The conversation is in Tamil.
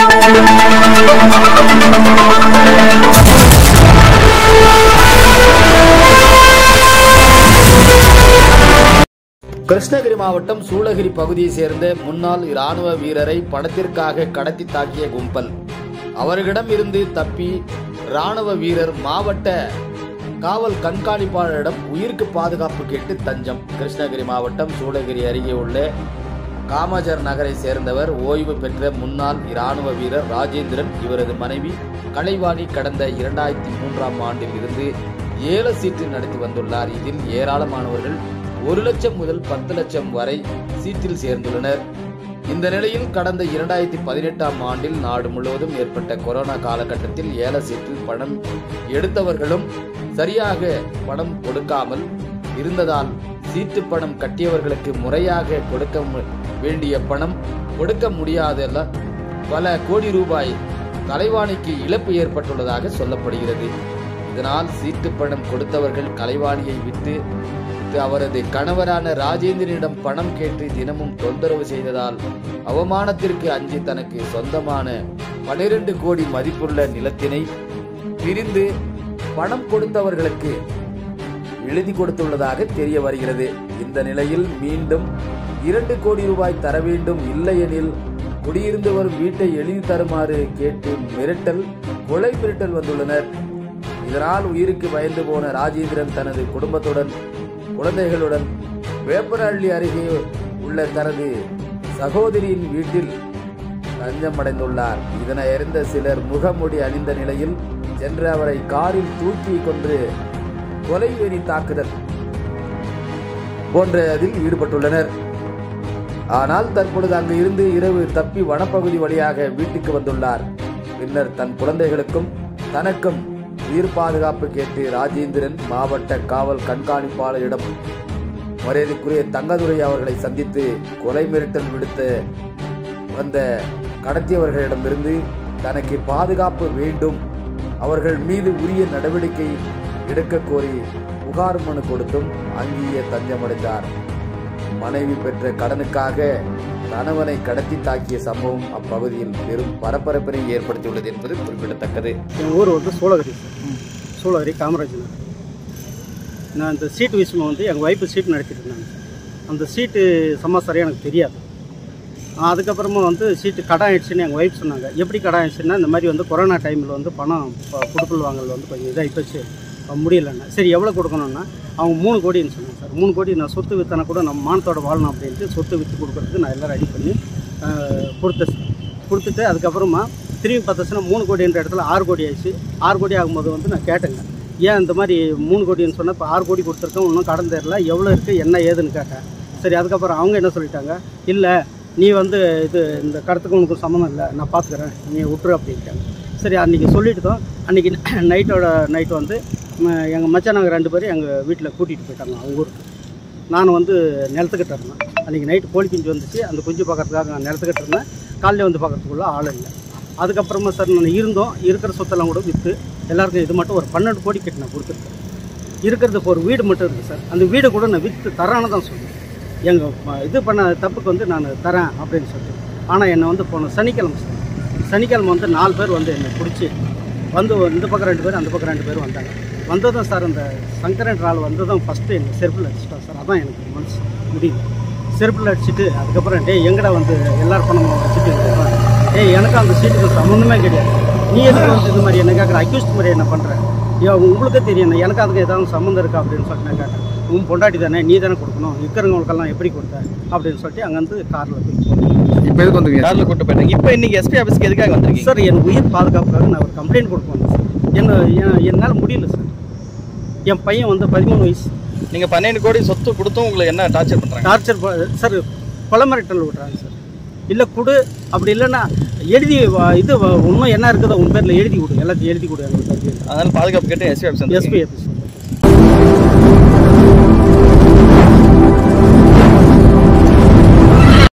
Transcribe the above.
கிருஷ்ணகிரி மாவட்டம் சூளகிரி பகுதியை சேர்ந்த முன்னாள் இராணுவ வீரரை பணத்திற்காக கடத்தி தாக்கிய கும்பல். அவர்களிடம் இருந்து தப்பி இராணுவ வீரர் மாவட்ட காவல் கண்காணிப்பாளரிடம் உயிருக்கு பாதுகாப்பு கேட்டு தஞ்சம். கிருஷ்ணகிரி மாவட்டம் சூளகிரி அருகே உள்ள காமஜர் நகரை சேர்ந்தவர் ஓய்வு பெற்ற முன்னாள் இராணுவ வீரர் ராஜேந்திரன். இவரது மனைவி கலைவாணி கடந்த 2003ஆம் ஆண்டில் இருந்து ஏல சீட்டு நடத்தி வந்துள்ளார். இதில் ஏராளமானவர்கள் 1 லட்சம் முதல் 10 லட்சம் வரை சீட்டில் சேர்ந்துள்ளனர். இந்த நிலையில் கடந்த 2018ஆம் ஆண்டில் நாடு முழுவதும் ஏற்பட்ட கொரோனா காலகட்டத்தில் ஏல சீட்டில் பணம் எடுத்தவர்களும் சரியாக பணம் கொடுக்காமல் இருந்ததால் சீட்டு பணம் கட்டியவர்களுக்கு முறையாக கொடுக்க வேண்டிய பணம் கொடுக்க முடியாதல்ல பல கோடி ரூபாய் கலைவாணிக்கு இழப்பு ஏற்பட்டுள்ளதாக சொல்லப்படுகிறது. இதனால் சீட்டு பணம் கொடுத்தவர்கள் கலைவாணியை விட்டு அவரது கணவரான ராஜேந்திரனிடம் பணம் கேட்டு தினமும் தொந்தரவு செய்ததால் அவமானத்திற்கு அஞ்சி தனக்கு சொந்தமான 12 கோடி மதிப்புள்ள நிலத்தினை பிரிந்து பணம் கொடுத்தவர்களுக்கு எழுதி கொடுத்துள்ளதாக தெரிய வருகிறது. இந்த நிலையில் மீண்டும் 2 கோடி ரூபாய் தர வேண்டும், இல்லையெனில் குடியிருந்து வரும் வீட்டை எழுதி தருமாறு கேட்டு கொலை மிரட்டல் வந்துள்ளனர். இதனால் உயிருக்கு பயந்து போன ராஜேந்திரன் தனது குடும்பத்துடன் குழந்தைகளுடன் வேப்பரஹள்ளி அருகே உள்ள தனது சகோதரியின் வீட்டில் தஞ்சம் அடைந்துள்ளார். இதனை அறிந்த சிலர் முகமூடி அணிந்த நிலையில் சென்று அவரை காரில் தூக்கி கொன்று கொலை வெறி தாக்குதல் போன்ற அதில் ஈடுபட்டுள்ளனர். ஆனால் தற்பொழுது அங்கு இருந்து இரவு தப்பி வனப்பகுதி வழியாக வீட்டுக்கு வந்துள்ளார். பின்னர் தன் குழந்தைகளுக்கும் தனக்கும் உயிர் பாதுகாப்பு கேட்டு ராஜேந்திரன் மாவட்ட காவல் கண்காணிப்பாளரிடம் மரியாதைக்குரிய தங்கதுரை அவர்களை சந்தித்து கொலை மிரட்டல் விடுத்த வந்த கடத்தியவர்களிடமிருந்து தனக்கு பாதுகாப்பு வேண்டும், அவர்கள் மீது உரிய நடவடிக்கை எடுக்க கோரி புகார் மனு கொடுத்தும் அங்கேயே தஞ்சமடைந்தார். மனைவி பெற்ற கடனுக்காக கணவனை கடத்தி தாக்கிய சம்பவம் அப்பகுதியில் பெரும் பரபரப்பினை ஏற்படுத்தியுள்ளது என்பது குறிப்பிடத்தக்கது. என் ஊர் வந்து சூளகிரி காமராஜ் நகர். நான் இந்த சீட்டு விஷயமா வந்து எங்கள் ஒய்ஃபு சீட்டு நடத்திட்டு இருந்தாங்க. அந்த சீட்டு சமாச்சாரம் எனக்கு தெரியாது. அதுக்கப்புறமா வந்து சீட்டு கடன் ஆயிடுச்சுன்னு எங்கள் ஒய்ஃப் சொன்னாங்க. எப்படி கடன் ஆயிடுச்சுன்னா, இந்த மாதிரி வந்து கொரோனா டைமில் வந்து பணம் கொடுக்கல் வாங்கல் வந்து கொஞ்சம் இதாக போச்சு, முடியலன்னா சரி எவ்வளோ கொடுக்கணுன்னா அவங்க 3 கோடின்னு சொன்னாங்க. சார் 3 கோடி நான் சொத்து விற்றனா கூட நம்ம மானத்தோட வாழணும் அப்படின்ட்டு சொத்து விற்று கொடுக்குறதுக்கு நான் எல்லாம் ரெடி பண்ணி கொடுத்துட்டு அதுக்கப்புறமா திரும்பி பார்த்துச்சுன்னா 3 கோடின்ற இடத்துல 6 கோடி ஆயிடுச்சு. 6 கோடி ஆகும்போது வந்து நான் கேட்டேங்க, ஏன் இந்த மாதிரி 3 கோடின்னு சொன்னால் இப்போ 6 கோடி கொடுத்துருக்கேன், இன்னும் கடன் தெரியல, எவ்வளோ இருக்குது என்ன ஏதுன்னு கேட்டேன். சரி அதுக்கப்புறம் அவங்க என்ன சொல்லிட்டாங்க, இல்லை நீ வந்து இந்த கடத்துக்கு உனக்கு சம்மந்தம் இல்லை, நான் பார்த்துக்கிறேன், நீ விட்டுரு அப்படின்ட்டாங்க. சரி அன்றைக்கி சொல்லிட்டு தான் அன்றைக்கி நைட்டு வந்து எங்கள் மச்சான் நாங்கள் 2 பேரும் எங்கள் வீட்டில் கூட்டிகிட்டு போயிட்டாங்க அவங்க ஊருக்கு. நான் வந்து நிலத்துக்கிட்ட இருந்தேன். அன்றைக்கி நைட்டு கோழி குஞ்சு வந்துச்சு, அந்த குஞ்சு பார்க்கறதுக்காக நான் நிலத்துக்கிட்ட இருந்தேன். காலையில் வந்து பார்க்கறதுக்குள்ள ஆள் இல்லை. அதுக்கப்புறமா சார் நான் இருக்கிற சொத்தெல்லாம் கூட விற்று எல்லாருக்கும் இது மட்டும் ஒரு 12 கோடி கிட்ட நான் கொடுத்துருக்கேன். இருக்கிறதுக்கு ஒரு வீடு மட்டும் இருக்குது சார். அந்த வீடு கூட நான் விற்று தரான்னு தான் சொல்லுவேன். எங்கள் இது பண்ண தப்புக்கு வந்து நான் தரேன் அப்படின்னு சொல்லிட்டு. ஆனால் என்னை வந்து போன சனிக்கிழமை வந்து 4 பேர் வந்து என்னை பிடிச்சி வந்து இந்த பக்கம் 2 பேர் அந்த பக்கம் 2 பேர் வந்தாங்க. வந்ததும் சார் அந்த சங்கரன்ற ஆள் வந்ததும் ஃபஸ்ட்டு எனக்கு செருப்பில் அடிச்சிட்டோம் சார். அதான் எனக்கு மனசு முடியல. செருப்பில் அடிச்சுட்டு அதுக்கப்புறம் எங்கடா வந்து எல்லாரும் பணம் வச்சுட்டு எனக்கு அந்த சீட்டுக்கு சம்மந்தமே கிடையாது, நீ எதுக்கு வந்து இது மாதிரி என்ன கேட்குற, அக்யூஸ்ட் மாதிரி என்ன பண்ணுறேன், உங்களுக்கே தெரியும் எனக்கு அதுக்கு ஏதாவது சம்மந்தம் இருக்கா அப்படின்னு சொல்லிட்டு நான் கேட்டேன். உன் பொண்டாட்டி தானே, நீ தானே கொடுக்கணும், இருக்கிறவங்களுக்கெல்லாம் எப்படி கொடுத்தேன் அப்படின்னு சொல்லிட்டு அங்கேருந்து காரில் போய் இப்போ எதுக்கு வந்துருக்கீங்க? காரில் கூட்டு போயிட்டாங்க. இப்போ இன்னைக்கு எஸ்பி ஆஃபீஸ்க்கு எதுக்காக வந்துருக்கீங்க சார்? என் உயிர் பாதுகாப்புக்காக நான் ஒரு கம்ப்ளைண்ட் கொடுப்பேன் சார். என்னால் முடியல சார். என் பையன் வந்து 13 வயசு. நீங்கள் 12 கோடி சொத்து கொடுத்தும் உங்களுக்கு என்ன டார்ச்சர் பண்ணுறாங்க? டார்ச்சர் சார், கொலை மிரட்டல் விட்றாங்க சார். இல்லை கொடு, அப்படி இல்லைன்னா எழுதி இன்னும் என்ன இருக்குதோ உன் பேரில் எழுதி கொடு, எல்லாத்தையும் எழுதி கொடு. அதனால் பாதுகாப்பு கேட்டு எஸ்பி ஆஃபீஸ் ஆஃபீஸ்